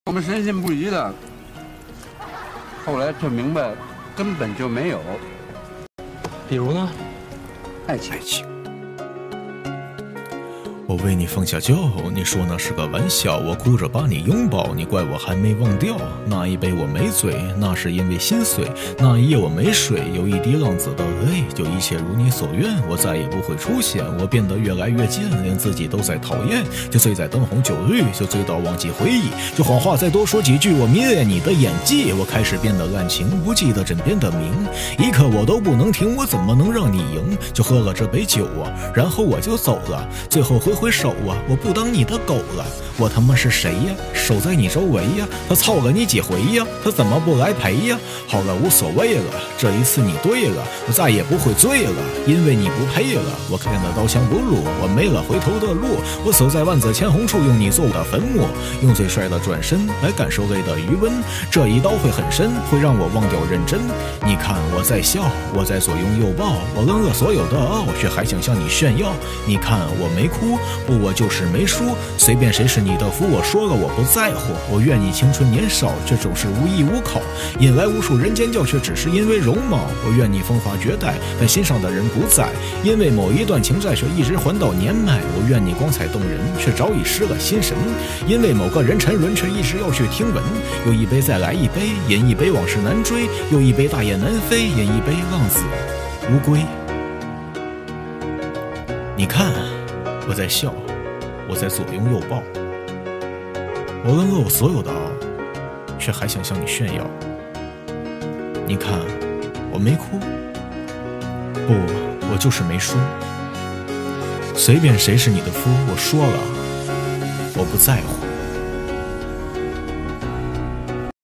我们深信不疑的，后来却明白根本就没有。 比如呢？ 爱情。 我为你放下骄傲，你说那是个玩笑，我哭着把你拥抱，你怪我还没忘掉那一杯我没醉，那是因为心碎，那一夜我没睡，有一滴浪子的泪，就一切如你所愿，我再也不会出现，我变得越来越贱，连自己都在讨厌，就醉在灯红酒绿，就醉到忘记回忆，就谎话再多说几句，我迷恋你的演技，我开始变得滥情，不记得枕边的名，一刻我都不能停，我怎么能让你赢？就喝了这杯酒啊，然后我就走了，最后挥手啊，我不当你的狗了，我他妈是谁呀？守在你周围呀，他操了你几回呀？他怎么不来赔呀？好了，无所谓了，这一次你对了，我再也不会醉了，因为你不配了。我看得刀枪不入，我没了回头的路，我走在万紫千红处，用你做我的坟墓，用最帅的转身来感受泪的余温，这一刀会很深，会让我忘掉认真。你看我在笑，我在左拥右抱，我扔了所有的傲，却还想向你炫耀。你看我没哭，不，我就是没输，随便谁是你的夫，我说了我不在乎，我愿你青春年少，却总是无依无靠，引来无数人尖叫，却只是因为容貌。我愿你风华绝代，但心上的人不在，因为某一段情债却一直还到年迈。我愿你光彩动人，却早已失了心神，因为某个人沉沦，却一直要去听闻。又一杯再来一杯，饮一杯往事难追，又一杯大雁南飞，饮一杯浪子无归。你看我在笑，我在左拥右抱，我扔了我所有的傲，却还想向你炫耀。你看我没哭，不，我就是没输，随便谁是你的夫，我说了我不在乎。